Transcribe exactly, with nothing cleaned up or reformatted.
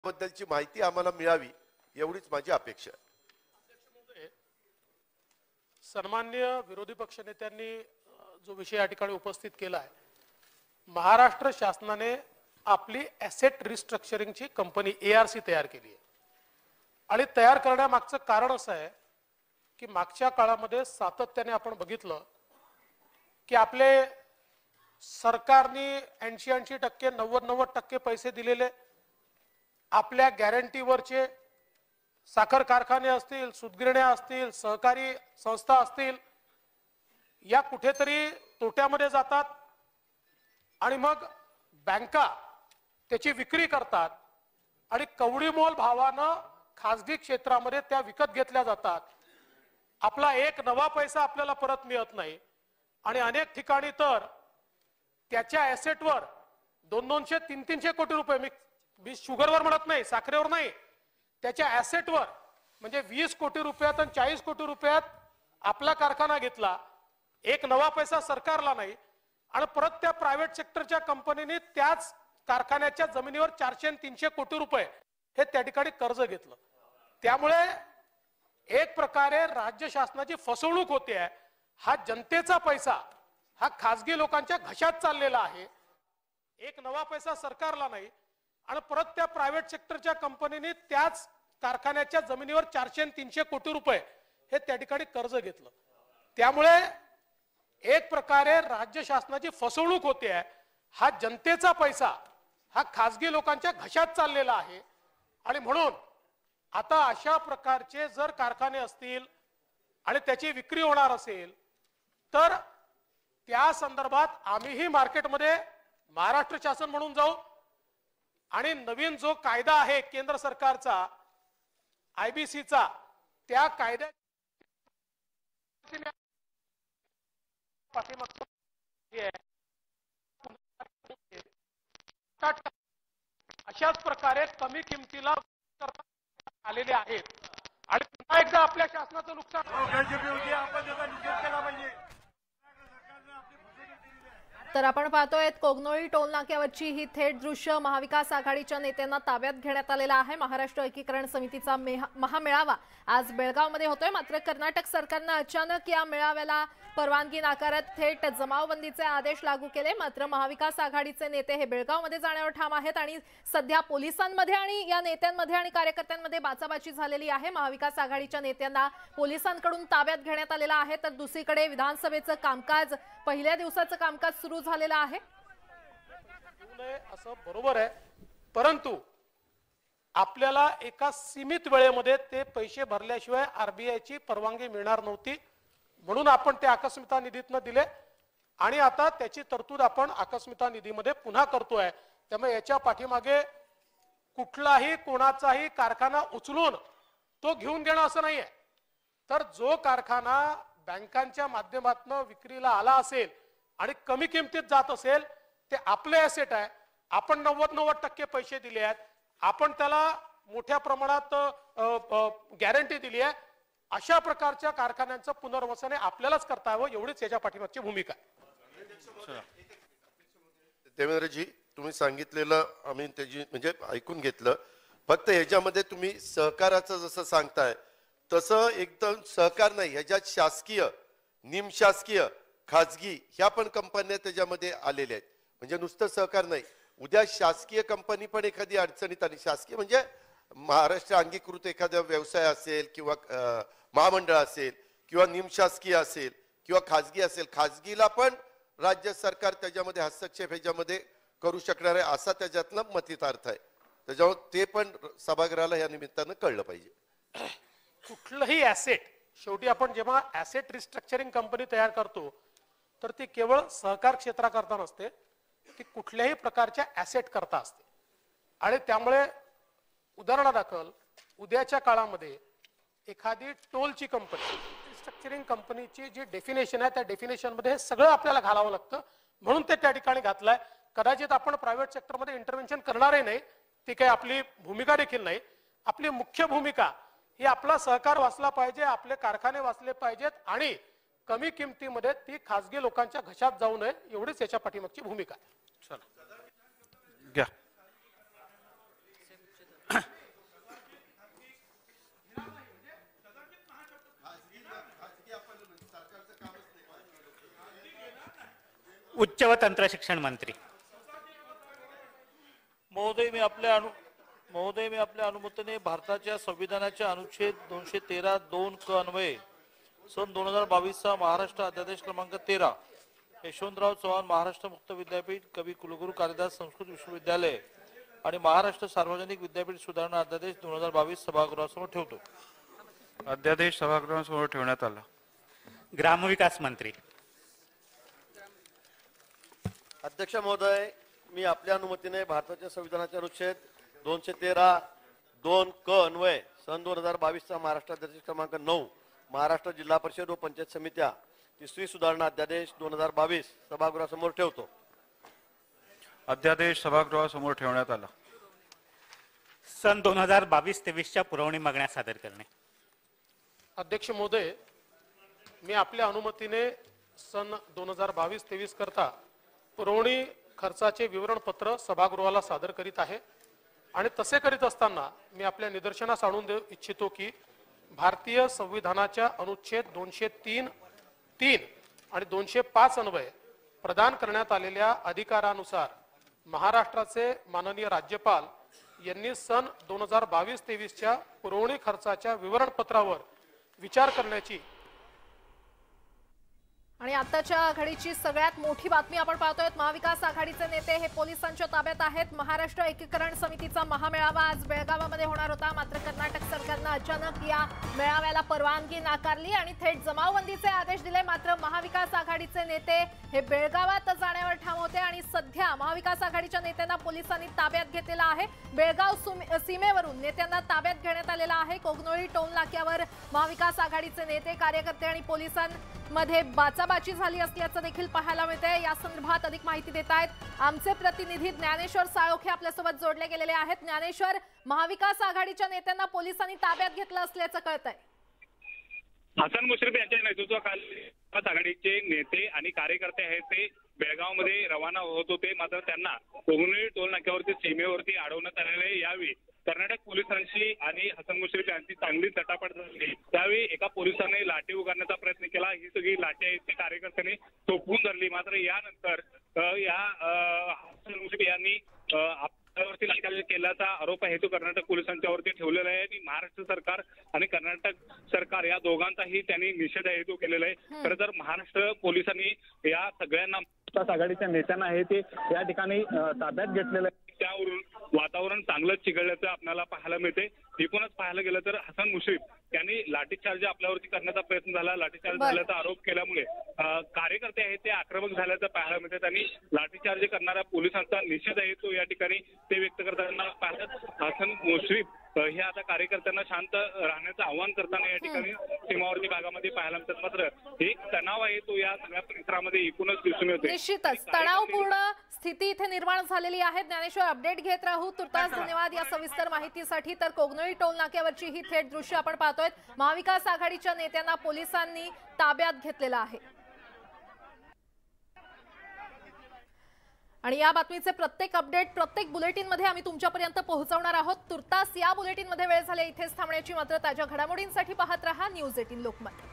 बद्दलची माहिती आम्हाला मिळावी एवढीच माझी अपेक्षा आहे। सन्माननीय विरोधी पक्षनेत्यांनी जो विषय या ठिकाणी उपस्थित केला आहे, महाराष्ट्र शासनाने आपली ॲसेट रिस्ट्रक्चरिंगची कंपनी एआरसी तयार केली आहे आणि तयार करण्यामागचं कारण असं आहे की मागच्या काळामध्ये सातत्याने आपण बघितलं की आपले सरकारने ऐंशी ऐंशी टक्के नव्वद नव्वद टक्के पैसे दिलेले, आपल्या गॅरंटीवरचे साखर कारखाने असतील, सूतगिरण्या असतील, सहकारी संस्था असतील, या कुठेतरी तोट्यामध्ये जातात आणि मग बँका त्याची विक्री करतात आणि कवडीमोल भावानं खासगी क्षेत्रामध्ये त्या विकत घेतल्या जातात। आपला एक नवा पैसा आपल्याला परत मिळत नाही आणि अनेक ठिकाणी तर त्याच्या ॲसेटवर दोन दोनशे तीन तीनशे कोटी रुपये, मी मी शुगरवर म्हणत नाही, साखरेवर नाही, त्याच्या ॲसेटवर म्हणजे वीस कोटी रुपयात आणि चाळीस कोटी रुपयात आपला कारखाना घेतला, एक नवा पैसा सरकारला नाही आणि परत त्या प्रायव्हेट सेक्टरच्या कंपनीने त्याच कारखान्याच्या जमिनीवर चारशे आणि तीनशे कोटी रुपये हे त्या ठिकाणी कर्ज घेतलं। त्यामुळे एक प्रकारे राज्य शासनाची फसवणूक होते आहे। हा जनतेचा पैसा हा खासगी लोकांच्या घशात चाललेला आहे, एक नवा पैसा सरकारला नाही आणि परत त्या प्रायव्हेट सेक्टरच्या कंपनीने त्याच कारखान्याच्या जमिनीवर चारशे आणि तीनशे कोटी रुपये हे त्या ठिकाणी कर्ज घेतलं। त्यामुळे एक प्रकारे राज्य शासनाची फसवणूक होते आहे। हा जनतेचा पैसा हा खासगी लोकांच्या घशात चाललेला आहे आणि म्हणून आता अशा प्रकारचे जर कारखाने असतील आणि त्याची विक्री होणार असेल तर त्या संदर्भात आम्हीही मार्केटमध्ये महाराष्ट्र शासन म्हणून जाऊ आणि नवीन जो कायदा आहे केंद्र सरकारचा आयबीसीचा, त्या कायद्या अशाच प्रकारे कमी किमतीला आलेले आहेत आणि पुन्हा एकदा आपल्या शासनाचं नुकसान। तर आपण पाहतोय कोगनोळी टोल नाक्यावरची ही थेट दृश्य महाविकास आघाडीच्या नेत्यांना ताब्यात घेण्यात आलेला आहे। महाराष्ट्र एकीकरण समितीचा महामेळावा आज बेळगावमध्ये होतोय, मात्र कर्नाटक सरकारने अचानक या मेळाव्याला परवानगी नाकारत थेट जमावबंदीचे आदेश लागू केले। मात्र महाविकास आघाडीचे नेते हे बेळगावमध्ये जाण्यावर ठाम आहेत आणि सध्या पोलिसांमध्ये आणि या नेत्यांमध्ये आणि कार्यकर्त्यांमध्ये बाचाबाची झालेली आहे। महाविकास आघाडीच्या नेत्यांना पोलिसांकडून ताब्यात घेण्यात आलेला आहे, तर दुसरीकडे विधानसभेचं कामकाज पहिल्या दिवसाचं कामकाज सुरू झालेलं आहे। असं बरोबर आहे, परंतु आपल्याला एका सीमित वेळेमध्ये ते पैसे भरल्याशिवाय आरबीआयची परवानगी मिळणार नव्हती, म्हणून आपण ते आकस्मिकता निधीतनं दिले आणि आता त्याची तरतूद आपण आकस्मिकता निधीमध्ये पुन्हा करतोय। त्यामुळे याच्या पाठीमागे कुठलाही कोणाचाही कारखाना उचलून तो घेऊन देणं असं नाहीये। तर जो कारखाना बँकांच्या माध्यमातून विक्रीला आला असेल आणि कमी किमतीत जात असेल ते आपले ॲसेट आहे, आपण नव्वद नव्वद टक्के पैसे दिले आहेत, आपण त्याला मोठ्या प्रमाणात गॅरंटी दिली आहे, अशा प्रकारच्या कारखान्यांचं पुनर्वसन आपल्यालाच करता यावं एवढीच याच्या पाठीमागची भूमिका आहे। देवेंद्रजी, तुम्ही सांगितलेलं आम्ही त्याची म्हणजे ऐकून घेतलं, फक्त ह्याच्यामध्ये तुम्ही सहकाराचं जसं सांगताय तसं एकदम सहकार नाही, ह्याच्यात शासकीय, निमशासकीय, खाजगी ह्या पण कंपन्या त्याच्यामध्ये आलेल्या आहेत, म्हणजे नुसतं सहकार नाही। उद्या शासकीय कंपनी पण एखादी अडचणीत आली, शासकीय म्हणजे महाराष्ट्र अंगीकृत एखादा व्यवसाय असेल किंवा महामंडळ असेल किंवा निमशासकीय असेल किंवा खाजगी असेल, खाजगीला पण राज्य सरकार त्याच्यामध्ये हस्तक्षेप ह्याच्यामध्ये करू शकणार आहे असा त्याच्यातला मतितार्थ आहे। त्याच्यामुळे ते पण सभागृहाला या निमित्तानं कळलं पाहिजे। कुठलंही ॲसेट शेवटी आपण जेव्हा ॲसेट रिस्ट्रक्चरिंग कंपनी तयार करतो तर ती केवळ सहकार क्षेत्राकरता नसते, ती कुठल्याही प्रकारच्या ॲसेट करता असते आणि त्यामुळे उदाहरणादाखल उद्याच्या काळामध्ये एखादी टोलची कंपनी, रिस्ट्रक्चरिंग कंपनीची जी डेफिनेशन आहे त्या डेफिनेशन मध्ये सगळं आपल्याला घालावं लागतं, म्हणून ते त्या ठिकाणी घातलंय। कदाचित आपण प्रायव्हेट सेक्टरमध्ये इंटरव्हेन्शन करणारही नाही, ती काही आपली भूमिका देखील नाही। आपली मुख्य भूमिका ही आपला सहकार वाचला पाहिजे, आपले कारखाने वाचले पाहिजेत आणि कमी किमतीमध्ये ती खासगी लोकांच्या घशात जाऊ नये एवढीच याच्या पाठीमागची भूमिका आहे। घ्या उच्च व तंत्र शिक्षण मंत्री. महोदय मी आपल्या अनु महोदय मी आपल्या अनुमतीने भारताच्या संविधानाच्या अनुच्छेद दोनशे तेरा दोन क अन्वये सन दोन हजार बावीसचा महाराष्ट्र अध्यादेश क्रमांक तेरा यशवंतराव चव्हाण महाराष्ट्र मुक्त विद्यापीठ कवी कुलगुरू कालिदास संस्कृत विश्वविद्यालय आणि महाराष्ट्र सार्वजनिक विद्यापीठ सुधारणा अध्यादेश दोन हजार बावीस सभागृहासमोर ठेवतो. अध्यादेश सभागृहासमोर ठेवण्यात आला. ग्रामविकास मंत्री. अध्यक्ष महोदय मी आपल्या अनुमतीने भारताच्या संविधानाचे अनुच्छेद दोनशे तेरा दोन क अन्वय सन दोन हजार बावीसचा महाराष्ट्र अध्यादेश क्रमांक नऊ महाराष्ट्र जिल्हा परिषद व पंचायत समित्या तिसरी सुधारणा अध्यादेश दोन हजार बावीस सभागृहासमोर ठेवतो. अध्यादेश सभागृहासमोर ठेवण्यात आला. सन दोन हजार बावीस तेवीसच्या पुरवणी मागण्या सादर करणे. अध्यक्ष महोदय मी आपल्या अनुमतीने सन दोन हजार बावीस तेवीस करता पुरवणी खर्चाचे विवरणपत्र सभागृहाला सादर करीत आहे आणि तसे करीत असताना मी आपल्या निदर्शनास आणून देऊ इच्छितो की भारतीय संविधानाच्या अनुच्छेद दोनशे तीन तीन आणि दोनशे पाच अन्वये प्रदान करण्यात आलेल्या अधिकारानुसार महाराष्ट्राचे माननीय राज्यपाल यांनी सन दोन हजार बावीस तेवीसच्या पुरवणी खर्चाच्या विवरणपत्रावर विचार करण्याची आणि आताच्या आघाडीची सगळ्यात मोठी बातमी आपण पाहतोय. महाविकास आघाडीचे नेते हे पोलिसांच्या ताब्यात आहेत. महाराष्ट्र एकीकरण समितीचा महामेळावा आज बेळगावामध्ये होणार होता, मात्र कर्नाटक सरकारनं अचानक या मेळाव्याला परवानगी नाकारली आणि थेट जमावबंदीचे आदेश दिले. मात्र महाविकास आघाडीचे नेते हे बेळगावात जाण्यावर ठाम होते आणि सध्या महाविकास आघाडीच्या नेत्यांना पोलिसांनी ताब्यात घेतलेला आहे. बेळगाव सीमेवरून नेत्यांना ताब्यात घेण्यात आलेला आहे. कोगनोळी टोल नाक्यावर महाविकास आघाडीचे नेते कार्यकर्ते आणि पोलिसांमध्ये बाचाबाची झाली असल्याचं देखील पाहायला मिळते. या संदर्भात अधिक माहिती देत आहेत आमचे प्रतिनिधी ज्ञानेश्वर साळोखे आपल्यासोबत जोडले गेलेले आहेत. ज्ञानेश्वर, महाविकास आघाडीच्या नेत्यांना पोलिसांनी ताब्यात घेतलं असल्याचं कळतंय. हसन मुश्रीफ यांच्या नेतृत्वाखाली आघाडीचे नेते आणि कार्यकर्ते आहेत ते बेळगावमध्ये रवाना होत होते, मात्र त्यांना कोगनोळी टोल नाक्यावरती सीमेवरती अडवण्यात आलेले. यावेळी कर्नाटक पोलिसांशी आणि हसन मुश्रीफ यांची चांगली तटापट झाली. त्यावेळी एका पोलिसाने लाठी उगारण्याचा प्रयत्न केला. ही सगळी लाठी आहेत ते कार्यकर्त्यांनी थोपवून धरली. मात्र यानंतर या हसन मुश्रीफ यांनी आपल्यावरती लाठीचार्ज केल्याचा आरोप आहे तो कर्नाटक पोलिसांच्यावरती ठेवलेला आहे आणि महाराष्ट्र सरकार आणि कर्नाटक सरकार या दोघांचाही त्यांनी निषेध आहे तो केलेला आहे. खरं तर महाराष्ट्र पोलिसांनी या सगळ्यांना आघाडीच्या नेत्यांना आहे ते या ठिकाणी ताब्यात घेतलेलं आहे. त्यावरून वातावरण चांगलंच चिघळल्याचं आपल्याला पाहायला मिळते. एकूणच पाहायला गेलं तर हसन मुश्रीफ यांनी लाठीचार्ज आपल्यावरती करण्याचा प्रयत्न झाला, लाठीचार्ज झाल्याचा आरोप केल्यामुळे कार्यकर्ते आहेत ते आक्रमक झाल्याचं पाहायला मिळते. त्यांनी लाठीचार्ज करणाऱ्या पोलिसांचा निषेध आहे तो या ठिकाणी ते व्यक्त करताना पाहतात. हसन मुश्रीफ हे आता कार्यकर्त्यांना शांत राहण्याचं आवाहन करताना या ठिकाणी सीमावर्ती भागामध्ये पाहायला मिळतात. मात्र एक तणाव आहे तो या सगळ्या परिसरामध्ये एकूणच दिसून येतो. निश्चितच तणावपूर्ण स्थिती इथे निर्माण झालेली आहे. ज्ञानेश्वर, अपडेट घेत राहू. तुर्तास धन्यवाद या सविस्तर माहितीसाठी. तर कोगनोळी टोल नाक्यावरची ही थेट दृश्य आपण पाहतोय. महाविकास आघाडीच्या नेत्यांना पोलिसांनी ताब्यात घेतलेलं आहे आणि या बातमीचे प्रत्येक अपडेट प्रत्येक बुलेटिन मध्ये आम्ही तुमच्यापर्यंत पोहोचवणार आहोत. तुर्तास या बुलेटिन मध्ये वेळ झाली इथेच थांबण्याची. मात्र ताज्या घडामोडींसाठी पाहत रहा न्यूज अठरा लोकमत.